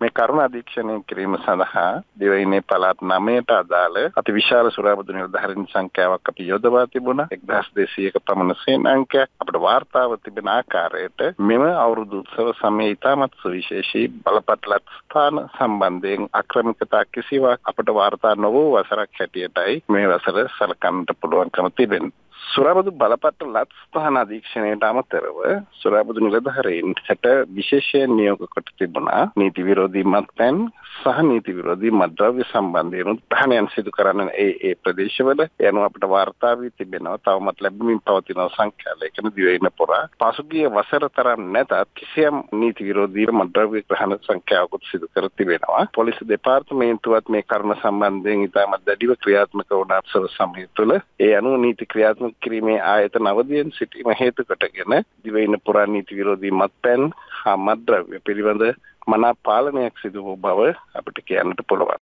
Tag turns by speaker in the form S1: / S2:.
S1: මේ කරුණ අධීක්ෂණය කිරීම සඳහා දිවයිනේ පළාත් 9ට අදාළ අතිවිශාල සුරාබදු නිලධාරීන් සංඛ්‍යාවක් අපි යොදවා තිබුණා. 1200ක පමණ සේනාංකයක් අපට වාර්තාව තිබෙන ආකාරයට මෙම අවුරුදු උත්සව සමයේ ඉතාමත් සුවිශේෂී බලපත්ලත් ස්ථාන සම්බන්ධයෙන් අක්‍රමිකතා කිසිවක් අපට වාර්තා නොවූ වසරක් හැටියටයි මේ වසර සලකන්නට පුළුවන්කම තිබෙනවා. සුරාබදු බලපත්ලත් ස්ථාන අධීක්ෂණයට අමතරව සුරාබදු නිලධාරීන්ට විශේෂයෙන් නියෝග කොට තිබුණා නීති විරෝධී මත්පැන් සහ නීති විරෝධී මත්ද්‍රව්‍ය සම්බන්ධයෙන් ප්‍රහාණයන් සිදු කරන ඒ ප්‍රදේශවල යන අපට වාර්තා වී තිබෙනවා. තවමත් ලැබෙමින් පවතින සංඛ්‍යා ලේඛන දිවයින පුරා පසුගිය වසර තරම් නැතත් කිසියම් නීති විරෝධී මත්ද්‍රව්‍ය ප්‍රහාණ සංඛ්‍යාවකුත් සිදු කර තිබෙනවා. පොලිස් දෙපාර්තමේන්තුවත් මේ කරුණ සම්බන්ධයෙන් ඉතාමත් දැඩිව ක්‍රියාත්මක වුණ අවසර සමය තුළ ඒ අනුව නීති ක්‍රියාත්මක කිරීමේ ආයතන අවධියෙන් සිටීම හේතු කොටගෙන දිවයින පුරා නීති විරෝධී මත්පැන් හා මත්ද්‍රව්‍ය පිළිබඳ මනා පාලනයක් සිදු වූ බව අපිට කියන්නට පුළුවන්.